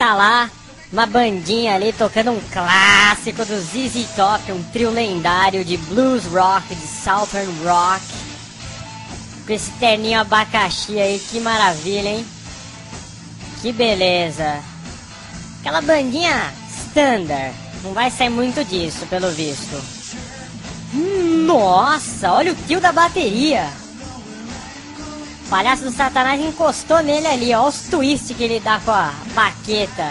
tá lá uma bandinha ali tocando um clássico do ZZ Top, um trio lendário de blues rock, de southern rock, com esse terninho abacaxi aí, que maravilha, hein? Que beleza. Aquela bandinha standard, não vai sair muito disso, pelo visto. Nossa, olha o tio da bateria. O palhaço do Satanás encostou nele ali, ó, os twists que ele dá com a baqueta.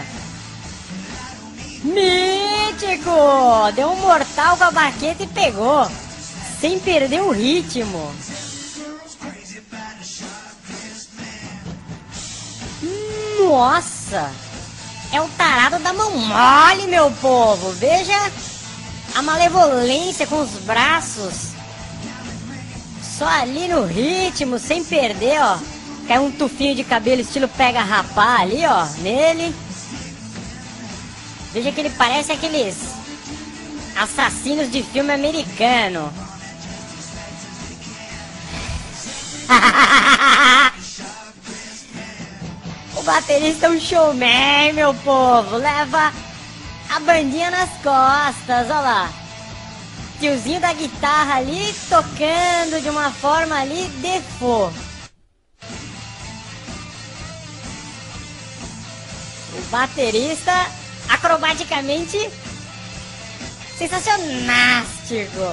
Mítico! Deu um mortal com a baqueta e pegou, sem perder o ritmo. Nossa! É o tarado da mão mole, meu povo! Veja a malevolência com os braços. Só ali no ritmo, sem perder, ó. Caiu um tufinho de cabelo estilo pega rapar ali, ó, nele. Veja que ele parece aqueles assassinos de filme americano. O baterista é um showman, meu povo. Leva a bandinha nas costas, olha lá. Tiozinho da guitarra ali, tocando de uma forma ali, default. O baterista, acrobaticamente, sensacionástico.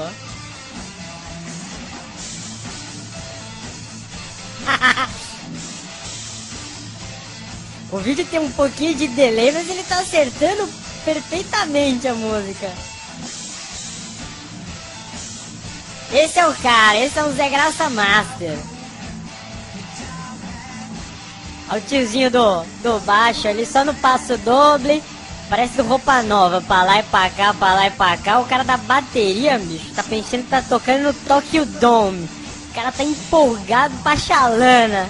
O vídeo tem um pouquinho de delay, mas ele tá acertando perfeitamente a música. Esse é o cara, esse é o Zé Graça Master. Olha o tiozinho do baixo ali, só no passo doble. Parece do Roupa Nova, pra lá e pra cá, pra lá e pra cá. O cara da bateria, bicho, tá pensando que tá tocando no Tokyo Dome. O cara tá empolgado pra chalana.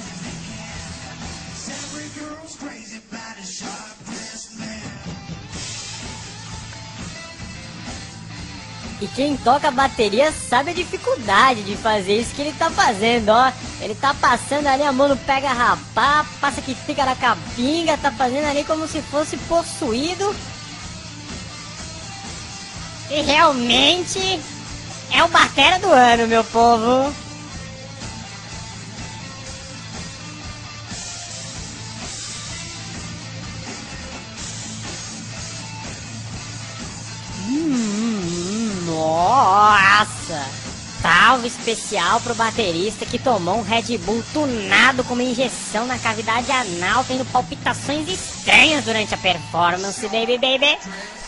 E quem toca bateria sabe a dificuldade de fazer isso que ele tá fazendo, ó. Ele tá passando ali a mão no pega rapar, passa que fica na capinga, tá fazendo ali como se fosse possuído. E realmente é o batera do ano, meu povo. Nossa! Salve especial pro baterista que tomou um Red Bull tunado com uma injeção na cavidade anal, tendo palpitações estranhas durante a performance, baby.